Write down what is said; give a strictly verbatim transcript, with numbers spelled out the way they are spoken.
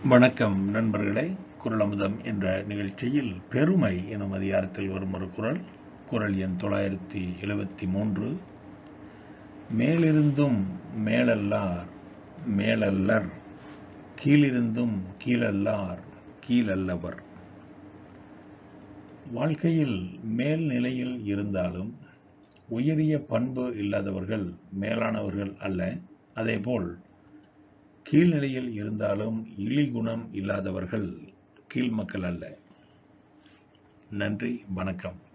வணக்கம் நண்பர்களே. குறள் அமுதம் என்ற நிகழ்ச்சியில் பெருமை எனும் அதிகாரத்தில் வரும் ஒரு குறள், குறள் எண் தொள்ளாயிரத்தி எழுபத்தி மூன்று. மேலிருந்தும் மேலல்லார் மேலல்லர், கீழிருந்தும் கீழல்லார் கீழல்லவர். வாழ்க்கையில் மேல் நிலையில் இருந்தாலும் உயரிய பண்பு இல்லாதவர்கள் மேலானவர்கள் அல்ல. அதேபோல் கீழ்நிலையில் இருந்தாலும் இழிகுணம் இல்லாதவர்கள் கீழ்மக்கள் அல்ல. நன்றி, வணக்கம்.